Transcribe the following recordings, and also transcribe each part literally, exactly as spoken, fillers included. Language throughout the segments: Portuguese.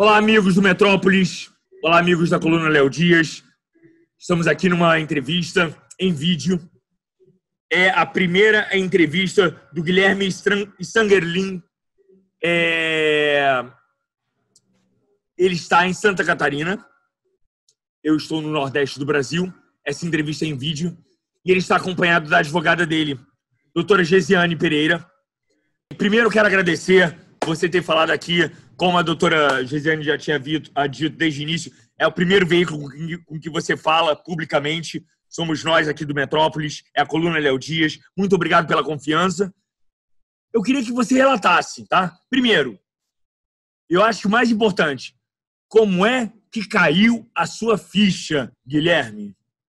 Olá, amigos do Metrópolis. Olá, amigos da coluna Léo Dias. Estamos aqui numa entrevista em vídeo. É a primeira entrevista do Guilherme Stangerlin. É... Ele está em Santa Catarina. Eu estou no Nordeste do Brasil. Essa entrevista é em vídeo. E ele está acompanhado da advogada dele, doutora Gesiane Pereira. Primeiro, quero agradecer você ter falado aqui, como a doutora Gesiane já tinha dito desde o início, é o primeiro veículo com que você fala publicamente. Somos nós aqui do Metrópolis, é a coluna Léo Dias. Muito obrigado pela confiança. Eu queria que você relatasse, tá? Primeiro, eu acho que o mais importante, como é que caiu a sua ficha, Guilherme?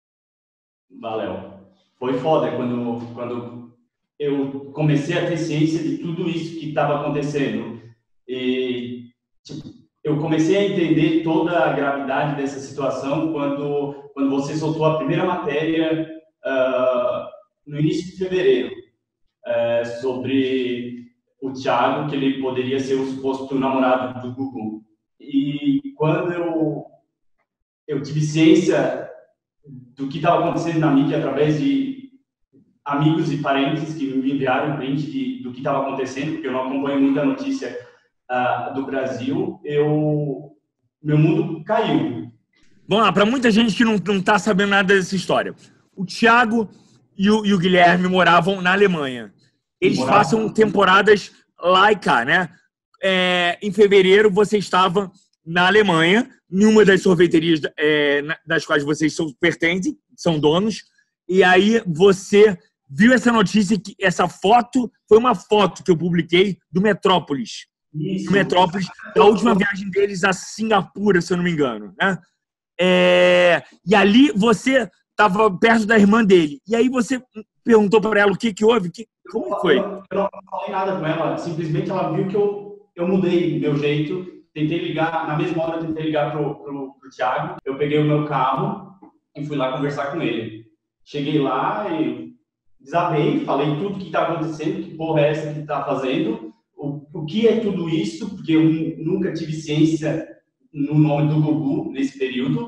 Valeu. Foi foda quando, quando eu comecei a ter ciência de tudo isso que estava acontecendo. E tipo, eu comecei a entender toda a gravidade dessa situação quando, quando você soltou a primeira matéria uh, no início de fevereiro uh, sobre o Thiago, que ele poderia ser o suposto namorado do Gugu. E quando eu, eu tive ciência do que estava acontecendo na mídia através de amigos e parentes que me enviaram print de, do que estava acontecendo, porque eu não acompanho muita notícia uh, do Brasil, eu, meu mundo caiu. Vamos lá, para muita gente que não está sabendo nada dessa história. O Thiago e o, e o Guilherme moravam na Alemanha. Eles moravam... passam temporadas lá e cá, né? É, em fevereiro, você estava na Alemanha, em uma das sorveterias é, das quais vocês são, pertencem, são donos, e aí você viu essa notícia, que essa foto foi uma foto que eu publiquei do Metrópolis. Isso. Do Metrópolis, da última viagem deles a Singapura, se eu não me engano, né? É, e ali você estava perto da irmã dele. E aí você perguntou para ela o que, que houve, que, como foi? Eu não falei nada com ela, simplesmente ela viu que eu, eu mudei meu jeito. Tentei ligar, na mesma hora eu tentei ligar pro, pro, pro Thiago. Eu peguei o meu carro e fui lá conversar com ele. Cheguei lá e desabei, falei tudo que está acontecendo, que porra é essa que está fazendo, o, o que é tudo isso, porque eu nunca tive ciência no nome do Gugu nesse período.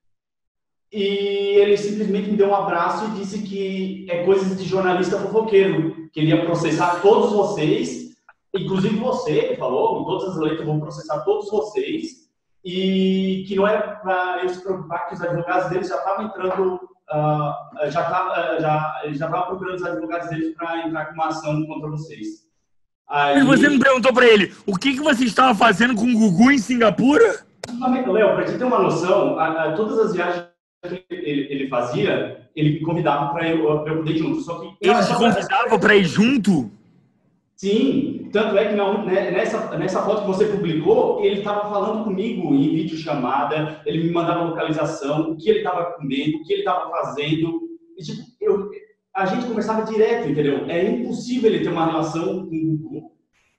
E ele simplesmente me deu um abraço e disse que é coisas de jornalista fofoqueiro, que ele ia processar todos vocês, inclusive você, ele falou, em todas as letras, eu vou processar todos vocês, e que não era para eu se preocupar, que os advogados deles já estavam entrando, uh, já tava, já, eles já estavam procurando os advogados deles para entrar com uma ação contra vocês. Aí... Mas você não perguntou para ele o que, que você estava fazendo com o Gugu em Singapura? Léo, para te ter uma noção, a, a, todas as viagens que ele, ele fazia, ele me convidava para eu, eu poder ir junto. Só que ele te convidava para ir junto? Sim, tanto é que não, né, nessa, nessa foto que você publicou, ele estava falando comigo em videochamada, ele me mandava localização, o que ele estava comendo, o que ele estava fazendo. E, tipo, eu, a gente conversava direto, entendeu? É impossível ele ter uma relação com o Gugu.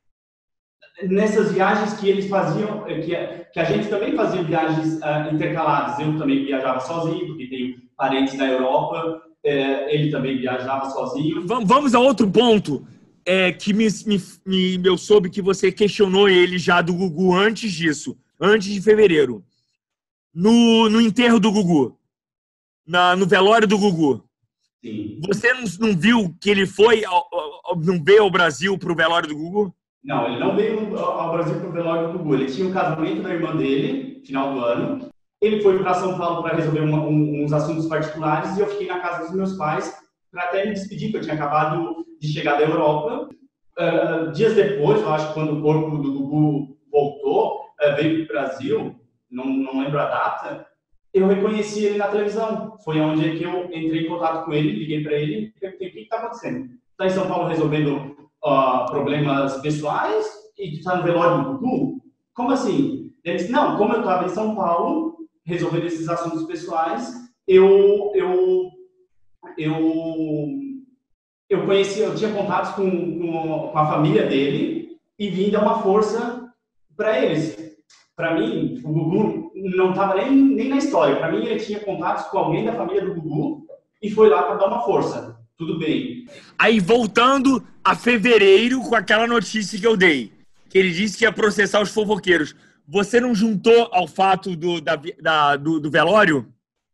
Nessas viagens que eles faziam, que, que a gente também fazia viagens uh, intercaladas. Eu também viajava sozinho, porque tenho parentes na Europa, uh, ele também viajava sozinho. Vamos a outro ponto. É, que me, me, me, eu soube que você questionou ele já do Gugu antes disso, antes de fevereiro. No, no enterro do Gugu, na, no velório do Gugu. Sim. Você não, não viu que ele foi, ao, ao, não veio ao Brasil para o velório do Gugu? Não, ele não veio ao Brasil para o velório do Gugu. Ele tinha o casamento da irmã dele, final do ano. Ele foi para São Paulo para resolver uma, um, uns assuntos particulares e eu fiquei na casa dos meus pais para até me despedir, que eu tinha acabado de chegar da Europa. Uh, dias depois, eu acho que quando o corpo do Gugu voltou, uh, veio para o Brasil, não, não lembro a data, eu reconheci ele na televisão. Foi onde que eu entrei em contato com ele, liguei para ele e perguntei o que está acontecendo. Está em São Paulo resolvendo uh, problemas pessoais e está no velório do Gugu? Como assim? Ele disse, não, como eu estava em São Paulo resolvendo esses assuntos pessoais, eu... eu, eu Eu conheci, eu tinha contatos com, com, com a família dele e vim dar uma força para eles. Para mim, o Gugu não estava nem, nem na história. Para mim, ele tinha contatos com alguém da família do Gugu e foi lá para dar uma força. Tudo bem. Aí, voltando a fevereiro com aquela notícia que eu dei, que ele disse que ia processar os fofoqueiros. você não juntou ao fato do, da, da, do, do velório?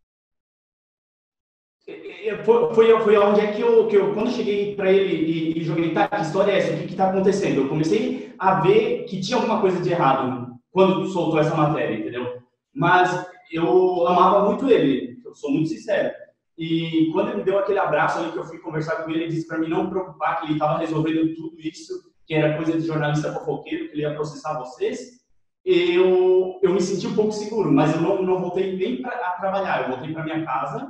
Foi, foi, foi onde é que eu, que eu quando eu cheguei para ele e, e joguei, tá, que história é essa? O que está acontecendo? Eu comecei a ver que tinha alguma coisa de errado quando soltou essa matéria, entendeu? Mas eu amava muito ele, eu sou muito sincero. E quando ele me deu aquele abraço ali que eu fui conversar com ele, ele disse para mim não me preocupar, que ele estava resolvendo tudo isso, que era coisa de jornalista fofoqueiro, que ele ia processar vocês. Eu, eu me senti um pouco seguro, mas eu não, não voltei nem para trabalhar, eu voltei para minha casa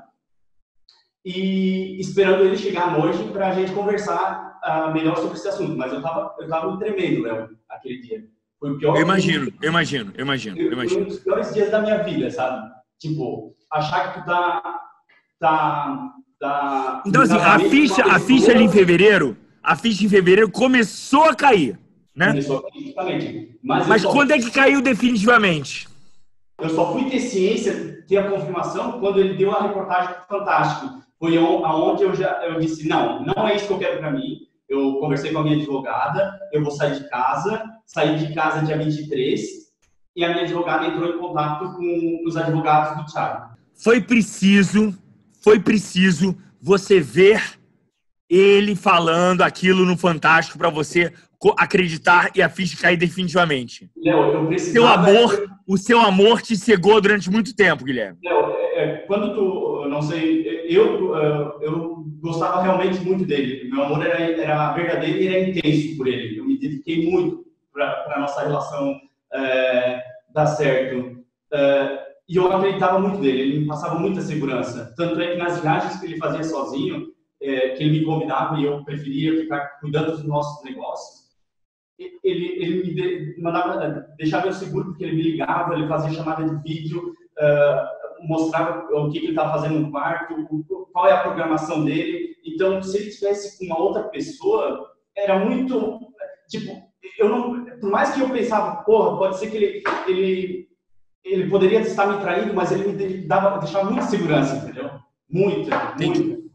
e esperando ele chegar à noite para a gente conversar uh, melhor sobre esse assunto. Mas eu estava eu tava tremendo, Léo, aquele dia. Foi o pior. Eu imagino, eu imagino, eu imagino, eu imagino. Foi um dos piores dias da minha vida, sabe? Tipo, achar que tu tá... tá, tá então, assim, a ficha, a ficha ali em fevereiro, a ficha em fevereiro começou a cair, né? Começou, justamente. Mas, Mas só... quando é que caiu definitivamente? Eu só fui ter ciência, ter a confirmação, quando ele deu a reportagem do Fantástico. Foi aonde eu já eu disse, não, não é isso que eu quero para mim. Eu conversei com a minha advogada, eu vou sair de casa, saí de casa dia vinte e três, e a minha advogada entrou em contato com os advogados do Thiago. Foi preciso, foi preciso você ver ele falando aquilo no Fantástico para você acreditar e a ficha cair definitivamente. Léo, eu precisava... Seu amor, o seu amor te cegou durante muito tempo, Guilherme. Léo, é, quando tu, não sei, eu, eu gostava realmente muito dele. Meu amor era, era verdadeiro e era intenso por ele. Eu me dediquei muito para a nossa relação é, dar certo. É, e eu acreditava muito nele, ele me passava muita segurança. Tanto é que nas viagens que ele fazia sozinho, é, que ele me convidava e eu preferia ficar cuidando dos nossos negócios, ele, ele me de, mandava, deixava eu seguro porque ele me ligava, ele fazia chamada de vídeo, uh, mostrava o que, que ele estava fazendo no quarto, qual é a programação dele. Então, se ele estivesse com uma outra pessoa, era muito... Tipo, eu não, por mais que eu pensava, porra, pode ser que ele... ele ele poderia estar me traindo, mas ele me dava, deixava muita segurança, entendeu? Muita, muita.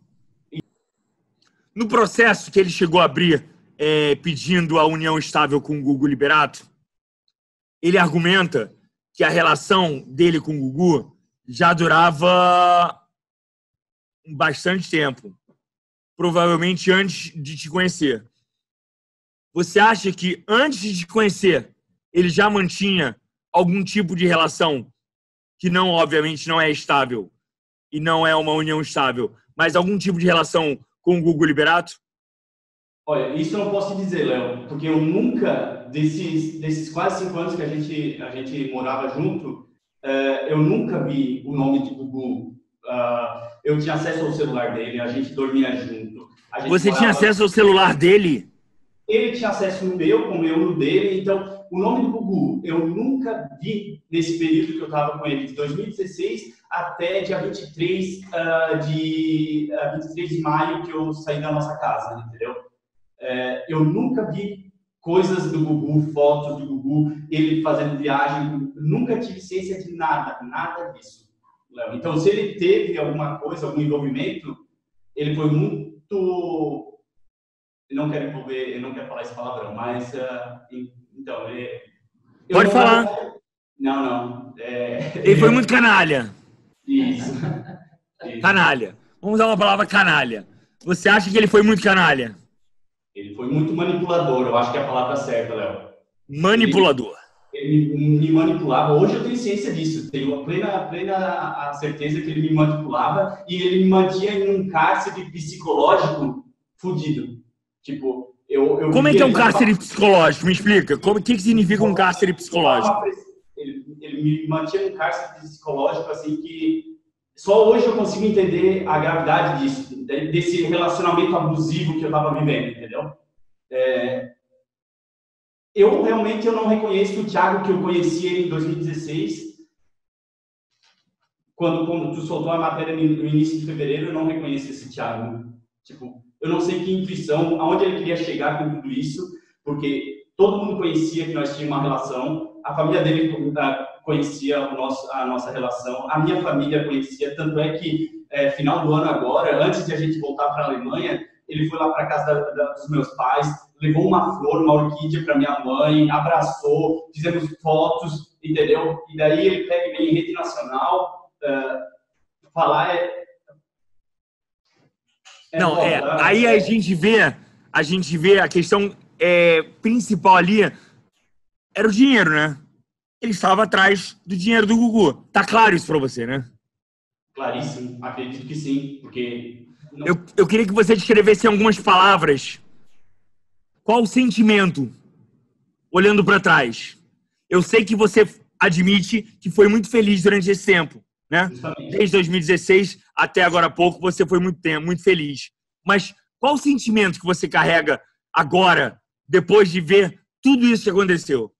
No processo que ele chegou a abrir, é, pedindo a união estável com o Gugu Liberato, ele argumenta que a relação dele com o Gugu já durava bastante tempo, provavelmente antes de te conhecer. Você acha que antes de te conhecer, ele já mantinha algum tipo de relação que não, obviamente, não é estável e não é uma união estável, mas algum tipo de relação com o Gugu Liberato? Olha, isso eu não posso te dizer, Léo, porque eu nunca, desses, desses quase cinco anos que a gente, a gente morava junto, uh, eu nunca vi o nome de Gugu. Uh, eu tinha acesso ao celular dele, a gente dormia junto. A gente Você morava... tinha acesso ao celular dele? Ele tinha acesso no meu, como eu no dele, então... O nome do Gugu, eu nunca vi nesse período que eu estava com ele, de dois mil e dezesseis até dia vinte e três, uh, de, uh, vinte e três de maio, que eu saí da nossa casa, entendeu? Uh, eu nunca vi coisas do Gugu, fotos do Gugu, ele fazendo viagem, nunca tive ciência de nada, nada disso, Léo. Então, se ele teve alguma coisa, algum envolvimento, ele foi muito... Eu não quero envolver, eu não quero falar esse palavrão, mas... Uh, Então, é, Pode não... falar. Não, não. É... Ele foi muito canalha. Isso. Isso. Canalha. Vamos dar uma palavra canalha. Você acha que ele foi muito canalha? Ele foi muito manipulador, eu acho que é a palavra certa, Léo. Manipulador. Ele, ele me manipulava. Hoje eu tenho ciência disso. Tenho a plena, plena a certeza que ele me manipulava e ele me mantinha em um cárcere psicológico fudido. Tipo... Eu, eu Como é que é um cárcere psicológico? Me explica. O que, que significa um cárcere psicológico? Ele, ele me mantinha num cárcere psicológico assim que só hoje eu consigo entender a gravidade disso, desse relacionamento abusivo que eu estava vivendo, entendeu? É, eu realmente eu não reconheço o Thiago que eu conheci ele em dois mil e dezesseis. Quando, quando tu soltou a matéria no início de fevereiro, eu não reconheço esse Thiago. Tipo, eu não sei que intuição, aonde ele queria chegar com tudo isso, porque todo mundo conhecia que nós tínhamos uma relação, a família dele conhecia o nosso, a nossa relação, a minha família conhecia, tanto é que, é, final do ano agora, antes de a gente voltar para a Alemanha, ele foi lá para a casa da, da, dos meus pais, levou uma flor, uma orquídea para minha mãe, abraçou, fizemos fotos, entendeu? E daí ele pega em rede nacional, uh, falar é... é Não, é, aí a gente vê, a gente vê a questão é, principal ali, era o dinheiro, né? Ele estava atrás do dinheiro do Gugu. Tá claro isso para você, né? Claríssimo, acredito que sim, porque... Não... Eu, eu queria que você descrevesse em algumas palavras qual o sentimento, olhando para trás. Eu sei que você admite que foi muito feliz durante esse tempo, né? Justamente. Desde dois mil e dezesseis até agora há pouco, você foi muito tempo, muito feliz. Mas qual o sentimento que você carrega agora, depois de ver tudo isso que aconteceu?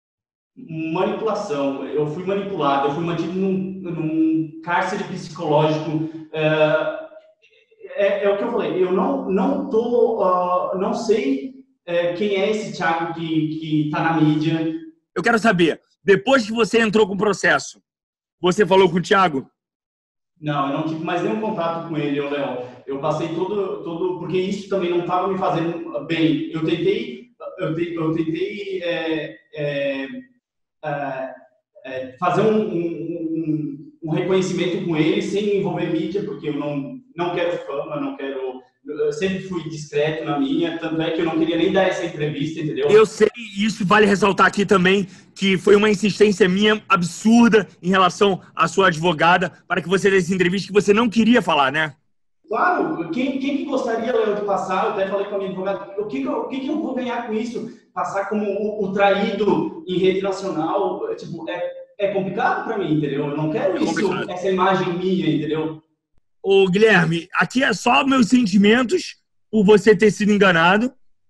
Manipulação. Eu fui manipulado, eu fui mantido num, num cárcere psicológico. É, é, é o que eu falei. Eu não não tô, uh, não sei é, quem é esse Thiago que que está na mídia. Eu quero saber. Depois que você entrou com o processo, você falou com o Thiago? Não, eu não tive mais nenhum contato com ele, Léo. Eu passei todo todo porque isso também não estava me fazendo bem. Eu tentei eu, te, eu tentei é, é, é, é, fazer um, um, um reconhecimento com ele sem envolver mídia, porque eu não, não quero fama, não quero... Eu sempre fui discreto na minha, tanto é que eu não queria nem dar essa entrevista, entendeu? Eu sei, e isso vale ressaltar aqui também, que foi uma insistência minha absurda em relação à sua advogada para que você desse entrevista que você não queria falar, né? Claro, quem, quem que gostaria, Léo, de passar? Eu até falei com a minha advogada, o que, que, eu, o que, que eu vou ganhar com isso? Passar como o, o traído em rede nacional, tipo, é, é complicado para mim, entendeu? Eu não quero é isso, essa imagem minha, entendeu? Ô, Guilherme, aqui é só meus sentimentos por você ter sido enganado.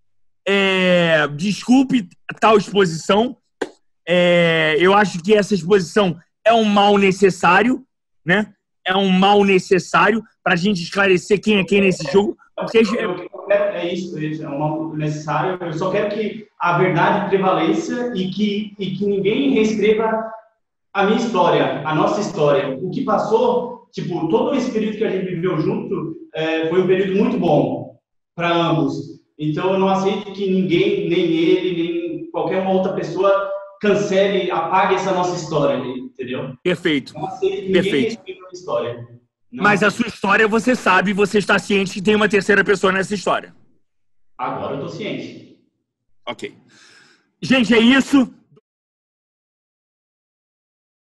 É, desculpe tal exposição. É, eu acho que essa exposição é um mal necessário, né? É um mal necessário para a gente esclarecer quem é quem nesse jogo. Porque... É isso, é um mal necessário. Eu só quero que a verdade prevaleça e que, e que ninguém reescreva a minha história, a nossa história. O que passou, tipo, todo esse período que a gente viveu junto é, foi um período muito bom para ambos. Então, eu não aceito que ninguém, nem ele, nem qualquer uma outra pessoa cancele, apague essa nossa história, entendeu? Perfeito. Não aceito que Perfeito. ninguém respeite a história. Não. Mas a sua história, você sabe, você está ciente que tem uma terceira pessoa nessa história. Agora eu estou ciente. Ok. Gente, é isso.